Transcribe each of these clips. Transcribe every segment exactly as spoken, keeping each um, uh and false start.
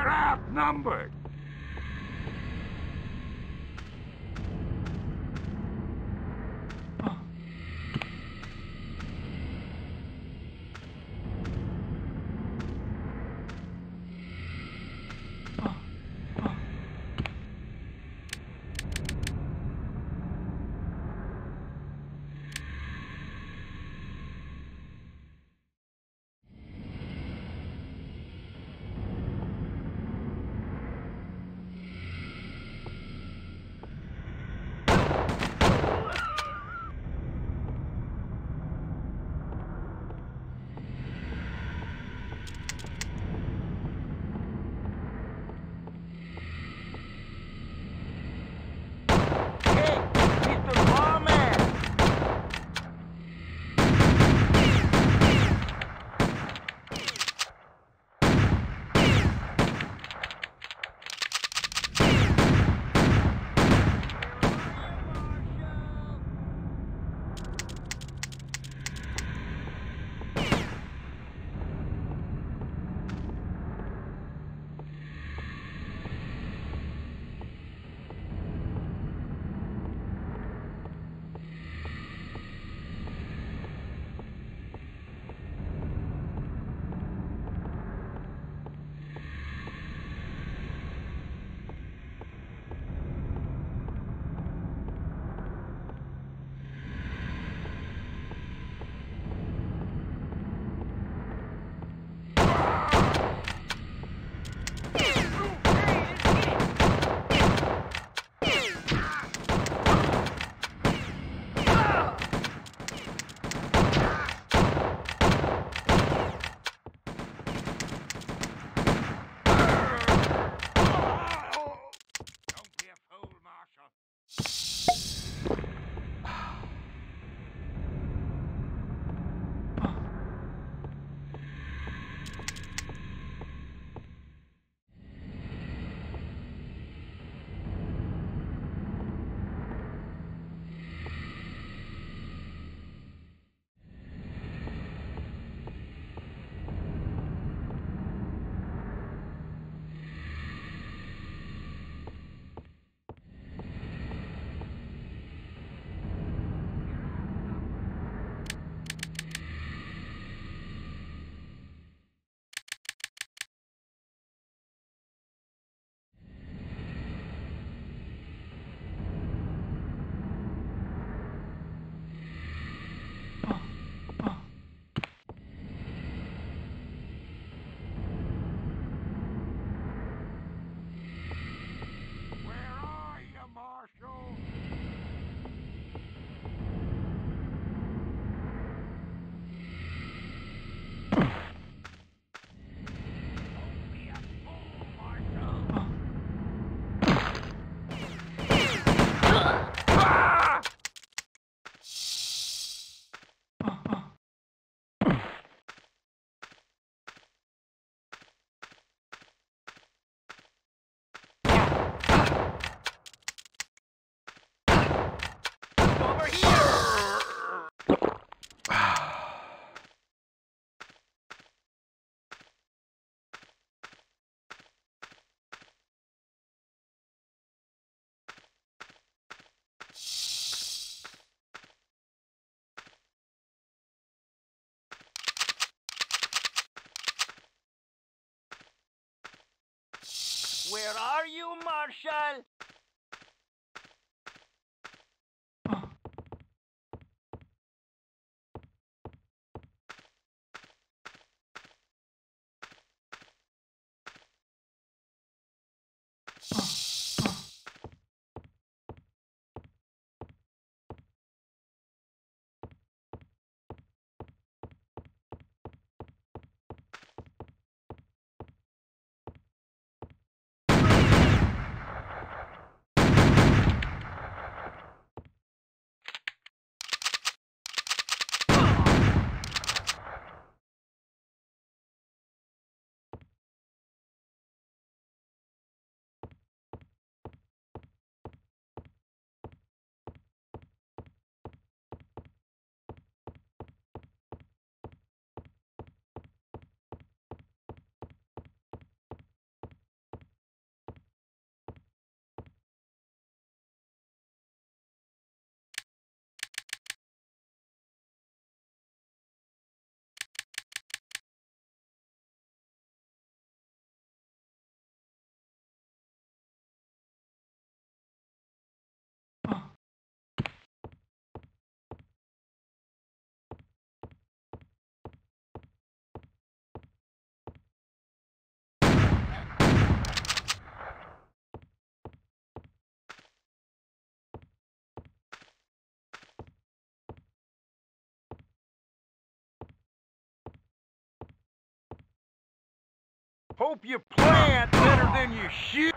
You're outnumbered. Where are you, Marshal? Hope you plant better than you shoot.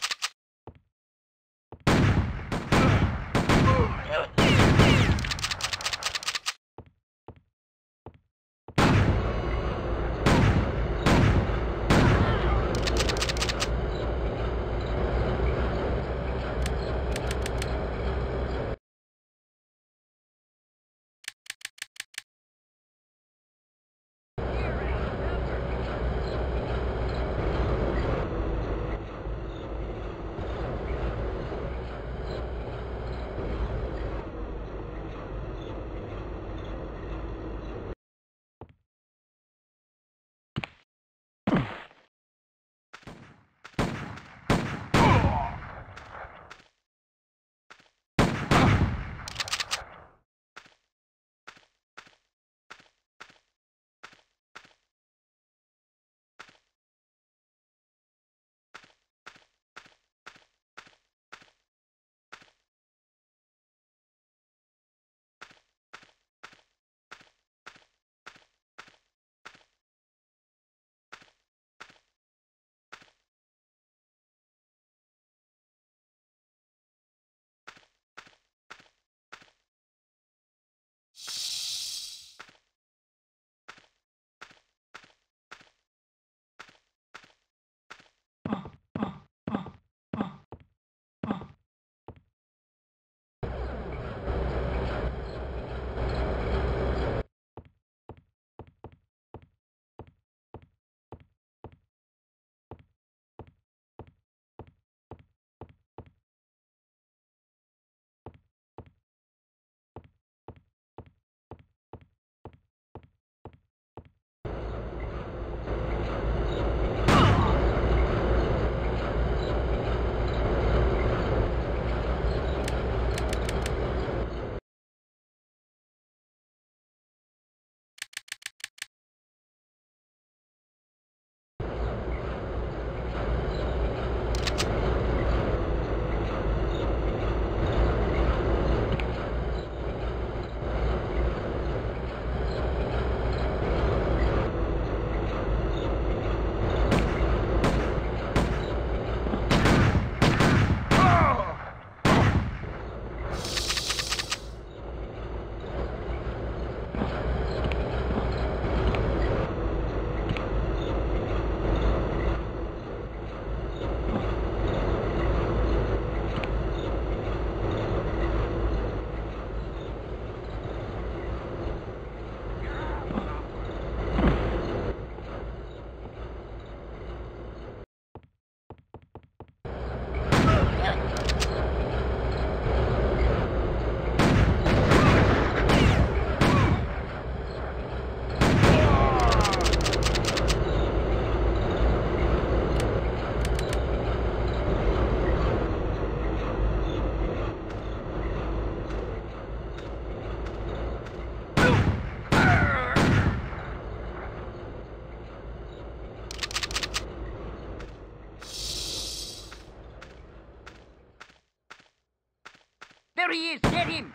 There he is! Get him!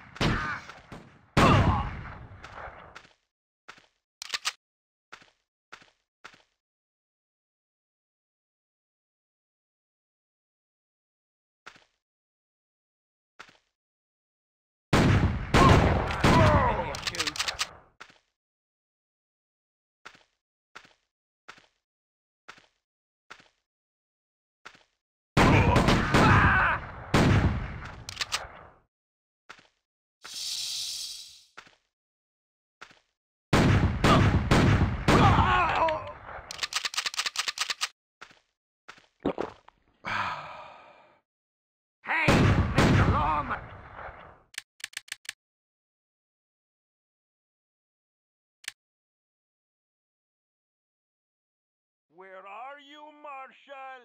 Where are you, Marshal?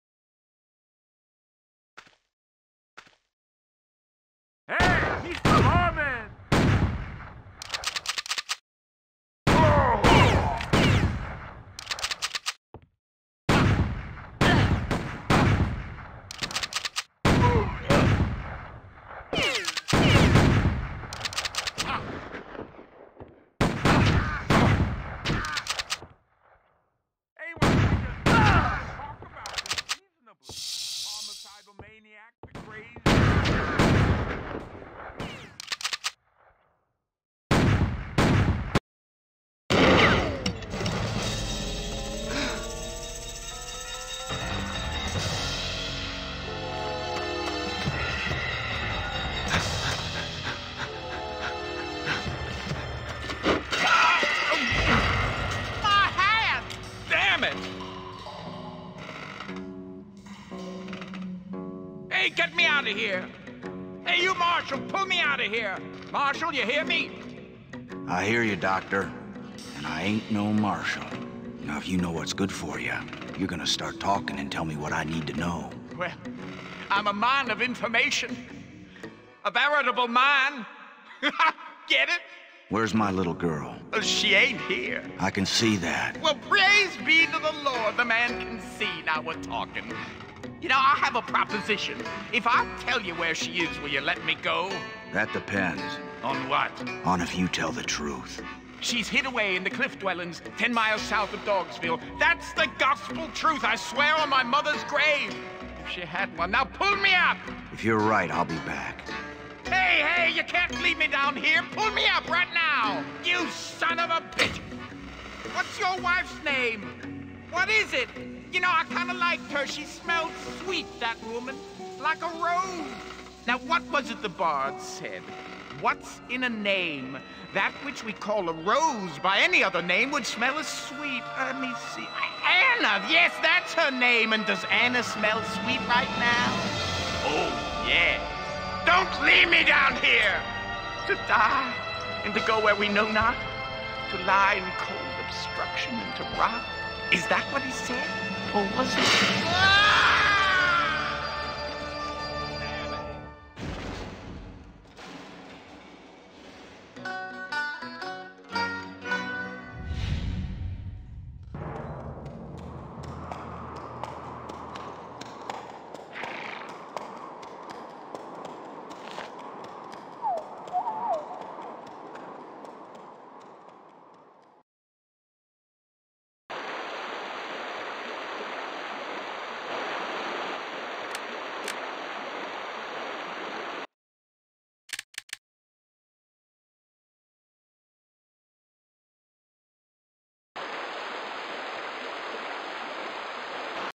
Hey, Mister Harmon! Hey, what did we just... out of here. Hey, you, Marshal, pull me out of here. Marshal, you hear me? I hear you, Doctor. And I ain't no marshal. Now, if you know what's good for you, you're gonna start talking and tell me what I need to know. Well, I'm a man of information. A veritable man. Get it? Where's my little girl? Well, she ain't here. I can see that. Well, praise be to the Lord, the man can see. Now we're talking. You know, I have a proposition. If I tell you where she is, will you let me go? That depends. On what? On if you tell the truth. She's hid away in the cliff dwellings, ten miles south of Dogsville. That's the gospel truth, I swear on my mother's grave. If she had one. Now pull me up! If you're right, I'll be back. Hey, hey, you can't leave me down here. Pull me up right now. You son of a bitch. What's your wife's name? What is it? You know, I kind of liked her. She smelled sweet, that woman. Like a rose. Now, what was it the bard said? What's in a name? That which we call a rose by any other name would smell as sweet. Let me see. Anna! Yes, that's her name. And does Anna smell sweet right now? Oh, yeah. Don't leave me down here! To die, and to go where we know not, to lie in cold obstruction and to rot. Is that what he said? Or was it? Ah!